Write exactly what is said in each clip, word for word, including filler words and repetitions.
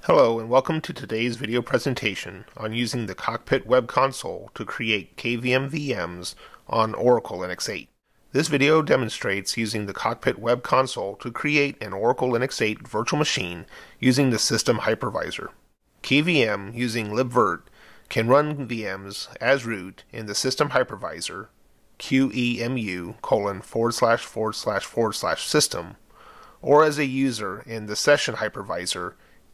Hello and welcome to today's video presentation on using the Cockpit web console to create K V M V Ms on Oracle Linux eight. This video demonstrates using the Cockpit web console to create an Oracle Linux eight virtual machine using the system hypervisor. K V M using libvirt can run V Ms as root in the system hypervisor qemu colon forward slash forward slash forward slash system or as a user in the session hypervisor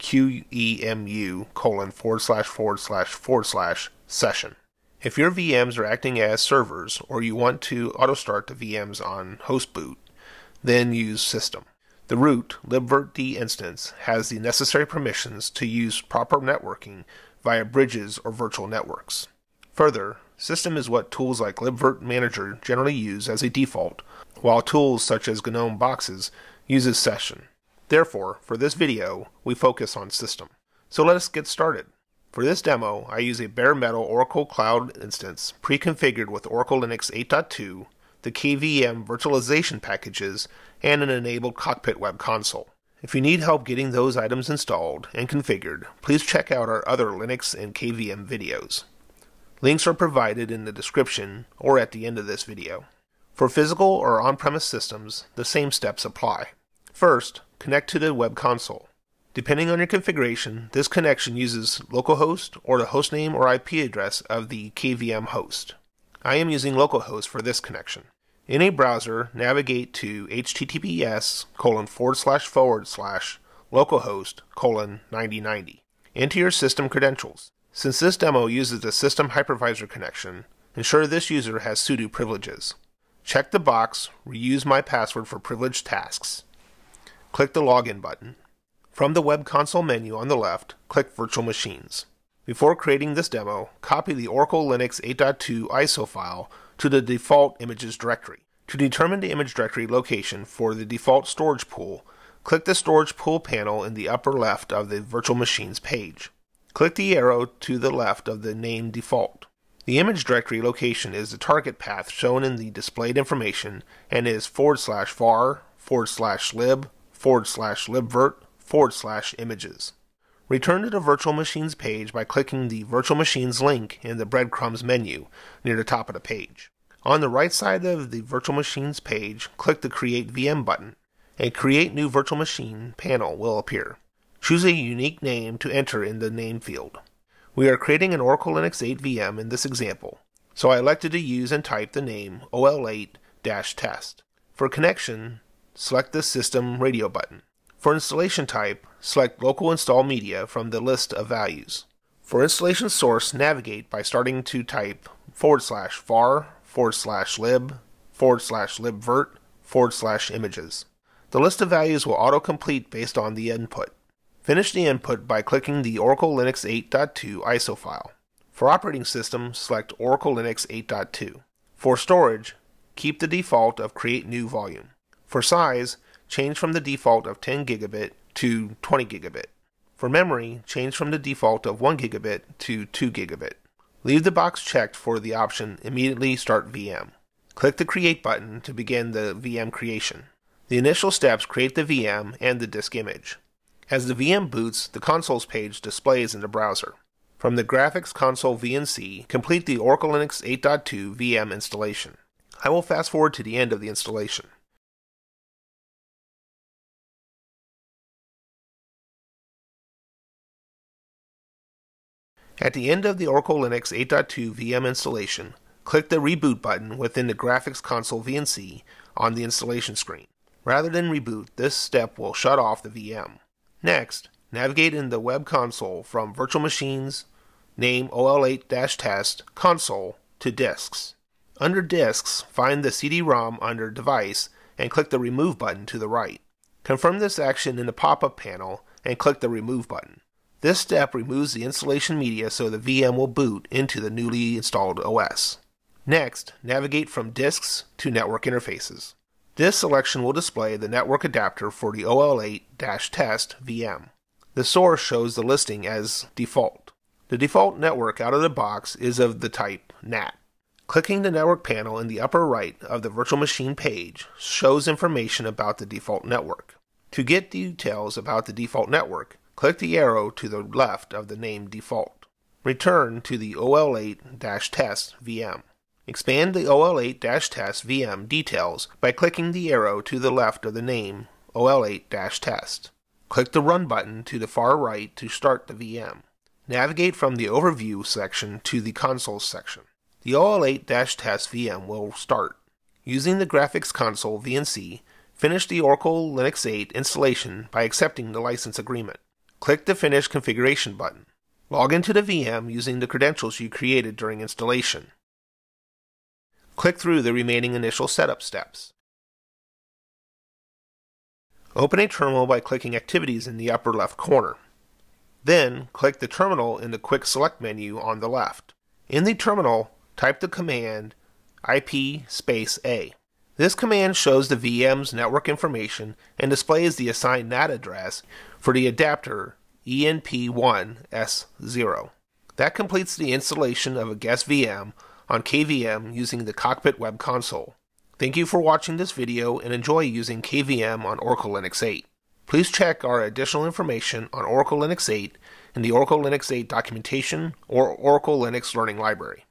qemu colon forward slash forward slash forward slash session. If your V Ms are acting as servers or you want to auto start the V Ms on host boot, then use system. The root libvirtd instance has the necessary permissions to use proper networking via bridges or virtual networks. Further, system is what tools like libvirt manager generally use as a default, while tools such as GNOME boxes uses session. Therefore, for this video, we focus on system. So let us get started. For this demo, I use a bare metal Oracle Cloud instance pre-configured with Oracle Linux eight point two, the K V M virtualization packages, and an enabled Cockpit web console. If you need help getting those items installed and configured, please check out our other Linux and K V M videos. Links are provided in the description or at the end of this video. For physical or on-premise systems, the same steps apply. First, connect to the web console. Depending on your configuration, this connection uses localhost or the hostname or I P address of the K V M host. I am using localhost for this connection. In a browser, navigate to https colon forward slash forward slash localhost colon ninety ninety. Enter your system credentials. Since this demo uses the system hypervisor connection, ensure this user has sudo privileges. Check the box, reuse my password for privileged tasks. Click the Login button. From the web console menu on the left, click Virtual Machines. Before creating this demo, copy the Oracle Linux eight point two I S O file to the default images directory. To determine the image directory location for the default storage pool, click the Storage Pool panel in the upper left of the Virtual Machines page. Click the arrow to the left of the name default. The image directory location is the target path shown in the displayed information and is forward slash var forward slash lib forward slash libvirt forward slash images. Return to the Virtual Machines page by clicking the Virtual Machines link in the breadcrumbs menu near the top of the page. On the right side of the Virtual Machines page, click the Create V M button. A Create New Virtual Machine panel will appear. Choose a unique name to enter in the name field. We are creating an Oracle Linux eight V M in this example, so I elected to use and type the name O L eight test. For connection, select the System Radio button. For installation type, select Local Install Media from the list of values. For installation source, navigate by starting to type forward slash var forward slash lib forward slash libvirt forward slash images. The list of values will autocomplete based on the input. Finish the input by clicking the Oracle Linux eight point two I S O file. For operating system, select Oracle Linux eight point two. For storage, keep the default of Create New Volume. For size, change from the default of ten gigabit to twenty gigabit. For memory, change from the default of one gigabit to two gigabit. Leave the box checked for the option Immediately Start V M. Click the Create button to begin the V M creation. The initial steps create the V M and the disk image. As the V M boots, the consoles page displays in the browser. From the Graphics Console V N C, complete the Oracle Linux eight point two V M installation. I will fast forward to the end of the installation. At the end of the Oracle Linux eight point two V M installation, click the Reboot button within the Graphics Console V N C on the installation screen. Rather than reboot, this step will shut off the V M. Next, navigate in the web console from Virtual Machines, name O L eight test, console, to Disks. Under Disks, find the C D ROM under Device and click the Remove button to the right. Confirm this action in the pop-up panel and click the Remove button. This step removes the installation media so the V M will boot into the newly installed O S. Next, navigate from Disks to Network Interfaces. This selection will display the network adapter for the O L eight test V M. The source shows the listing as default. The default network out of the box is of the type N A T. Clicking the network panel in the upper right of the virtual machine page shows information about the default network. To get details about the default network, click the arrow to the left of the name default. Return to the O L eight test V M. Expand the O L eight test V M details by clicking the arrow to the left of the name O L eight test. Click the Run button to the far right to start the V M. Navigate from the Overview section to the Consoles section. The O L eight test V M will start. Using the Graphics Console V N C, finish the Oracle Linux eight installation by accepting the license agreement. Click the Finish Configuration button. Log into the V M using the credentials you created during installation. Click through the remaining initial setup steps. Open a terminal by clicking Activities in the upper left corner. Then, click the terminal in the Quick Select menu on the left. In the terminal, type the command I P space A. This command shows the V M's network information and displays the assigned N A T address for the adapter E N P one S zero. That completes the installation of a guest V M on K V M using the Cockpit web console. Thank you for watching this video and enjoy using K V M on Oracle Linux eight. Please check our additional information on Oracle Linux eight in the Oracle Linux eight documentation or Oracle Linux Learning Library.